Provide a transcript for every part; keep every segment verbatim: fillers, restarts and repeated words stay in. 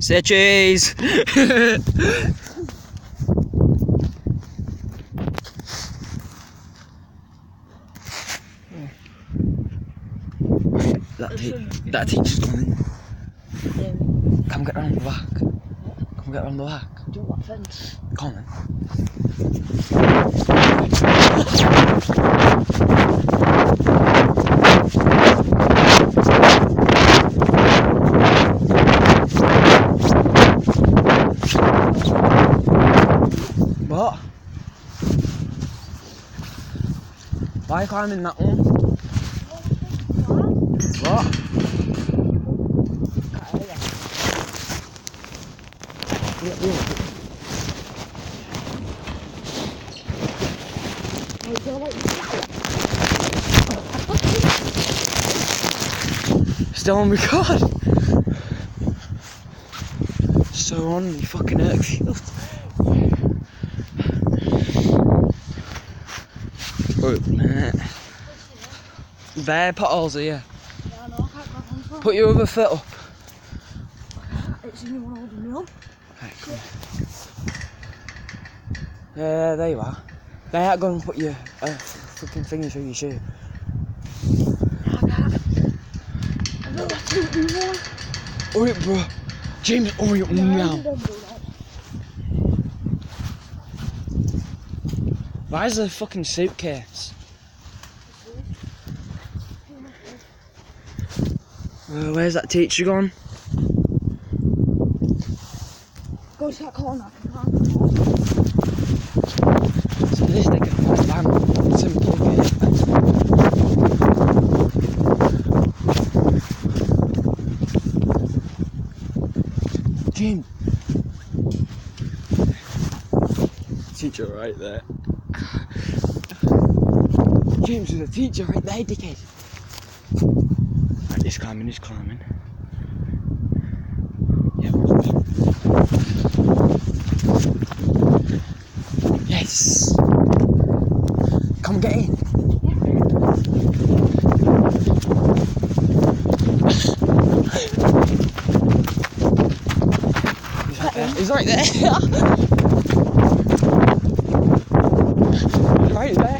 Say cheese! that, te that teacher's coming. Yeah. Come get around the back. Come get around the back. Do what fence? Come on then. What? Why are you climbing that one? What? Still on record. So on the fucking airfield. Oh, nah. There, potholes here. Yeah, I know, I can't grab onto it. Put your other foot up. It's the only one holding me on. Right, come on. Yeah, there you are. They ain't going to put your uh, fucking thingy through your shoe. I can't. I don't have to do more. Hurry up, bro. James, hurry up now. Why is there a fucking suitcase? Uh, where's that teacher gone? Go to that corner. So this nigga van, some kid. Jim. Teacher right there. James, there's a teacher right there, dickhead. Right, he's climbing, he's climbing. Yeah. Yes. Come get in. He's right there. He's right there. He's right there.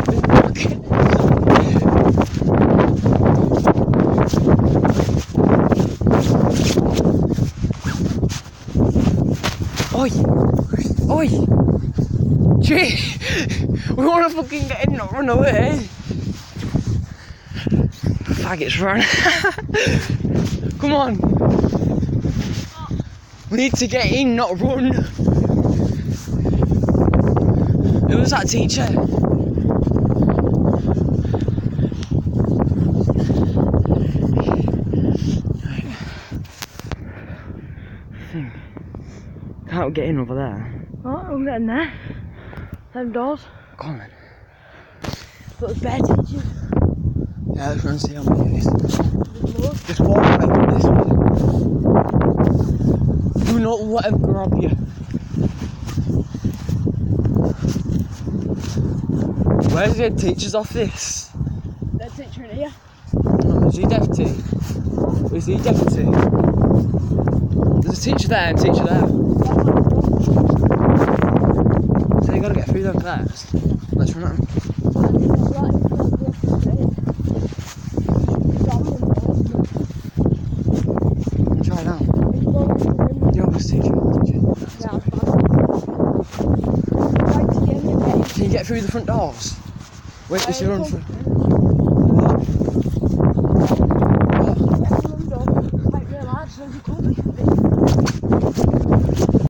Oi! Oi! Gee! We wanna fucking get in, not run away! Faggots run! Come on! We need to get in, not run! Who was that teacher? Right. Can't get in over there. Oh, I'm getting there. Them doors. Come on then. But there's bear teachers. Yeah, let's go and see how many it is. Just walk right up this way. Do not let him grab you. Where's the head teacher's office? Their teacher in here. Oh, is he deputy? Is he deputy? There's a teacher there and a teacher there. So you gotta get through them first. Let's run at them. Try now. You're the teacher. Can you get through the front doors? Wait, this is run through.